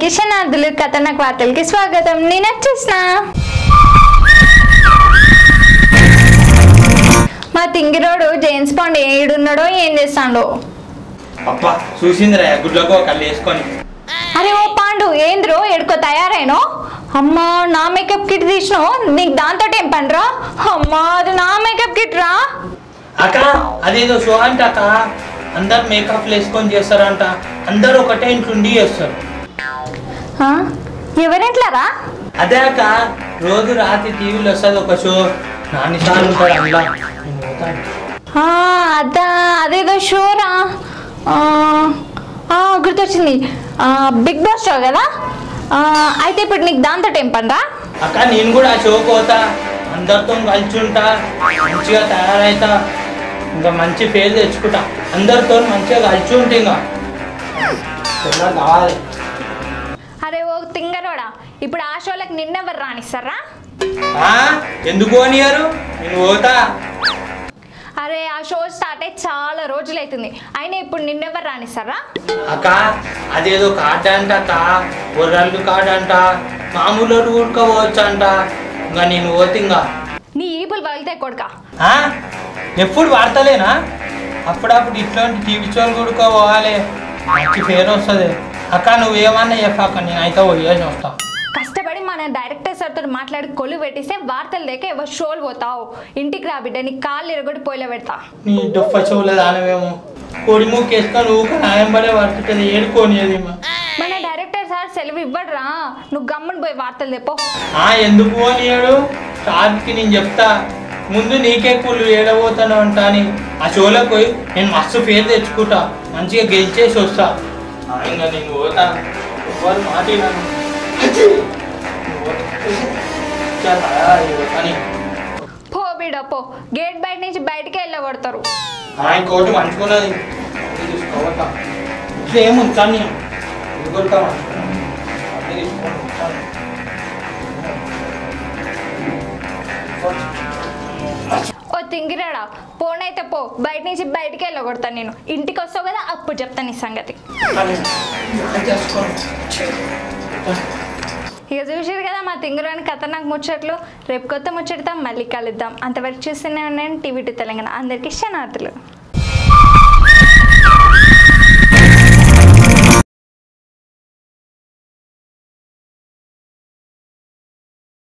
అందరికీ శనార్థులు కథనకు వార్తలకి స్వాగతం. నేను వచ్చేసిన మా తింగిరోడు జేమ్స్ బాండ్ ఏడున్నాడో ఏం చేస్తాడో. అబ్బా చూసిందిరా గుడ్లకు కళ్ళు వేసుకొని. అరే ఓ పాండు ఏంద్రో ఎడుకో తయారైనో? అమ్మా నా మేకప్ కిట్ తీసినావు, నీకు దాంతో ఏం పనిరా? అమ్మా అది నా మేకప్ కిట్ రా. అక్క అదేదో షో అంట అక్క, అందరు మేకప్లు వేసుకొని చేస్తారంట, అందరు ఒకటే ఇంట్లుండి చేస్తారు. ఎవరింట్లారా? అదే అక్క రోజు రాత్రి టీవీలో వస్తుంది ఒక షో, నాని సార్ ఉంటాడు అందులో. అదా అదేదో షోరా, గుర్తొచ్చింది, బిగ్ బాస్ షో కదా. అయితే ఇప్పుడు నీకు దాంతో ఏం పనిరా? అక్క నేను కూడా ఆ షో పోతా, అందరితో కలిసి ఉంటా, మంచిగా తయారైతా, ఇంకా మంచి పేరు తెచ్చుకుంటా, అందరితో మంచిగా కలిసి ఉంటే ఇంకా కావాలి. అరే ఓ తింగరోడా, ఇప్పుడు ఆ షోలకు నిన్నెవరు రానిస్తారా? ఎందుకు అనియారు, నేను పోతా. అరే ఆ షో స్టార్ట్ అయ్యి చాలా రోజులు అవుతుంది, అయినా ఇప్పుడు నిన్నెవరు రానిస్తారా? అక్క అదేదో కార్డ్ అంట అక్క, గొర్రెలు కార్డ్ అంట, మామూలు ఊరుకోవచ్చు అంట, ఇంకా నేను పోతే ఇంకా నీ ఈపులు పగిలితే కొడుక. ఎప్పుడు వాడతలేనా, అప్పుడప్పుడు ఇట్లాంటి టీవీ షోలు కూడుకోవాలి, మంచి పేరు వస్తుంది. అక్క నువ్వేమన్నా చెప్పాక నేను అయితే పోయేసి వస్తా. కష్టపడి మన డైరెక్టర్ సార్తో మాట్లాడి కొలు పెట్టిస్తే వార్తలు లేక ఎవరు షోలు పోతావు. ఇంటికి రా బిడ్డ, నీ కాళ్ళు ఎరగొట్టి పోయిలో పెడతా. నీ డొప్ప షోలు దానమేమో కొడి మూకేసుకొని ఊక న్యాయం పడే పడుతుంది, ఏడుకోనిది. మన డైరెక్టర్ సార్ సెలవు ఇవ్వడరా, నువ్వు గమ్ముని పోయి వార్తలు తెపో. ఎందుకు పోనీయాడు, సార్కి నేను చెప్తా, ముందు నీకే కూలు ఏడబోతాను అంటా అని. ఆ షోలోకి పోయి నేను మస్తు పేరు తెచ్చుకుంటా, మంచిగా గెలిచేసి వస్తా. ఇంకా నేను పోతా, ఎవరు మాట్లాడాను పో బిడ్డ పో, గేట్ బయట నుంచి బయటికి వెళ్ళగొడతారు. ఇంకోటి మంచుకున్నది తీసుకోవతా, ఇట్లా ఏముంటాను నేను ఎదుగుతా. ఓ తింగిరాడా, పోనైతే పో, బయట నుంచి బయటికి వెళ్ళగొడతాను నేను. ఇంటికి వస్తావు కదా అప్పుడు చెప్తాను ఈ సంగతి. ఇక చూసారు కదా మా తింగురాని ఖతర్నాక్ ముచ్చట్లు. రేపు కొత్త ముచ్చటతో మళ్ళీ కలుద్దాం. అంతవరకు చూస్తూనే ఉన్నాను టీవీ2 తెలంగాణ. అందరికీ శనార్థులు.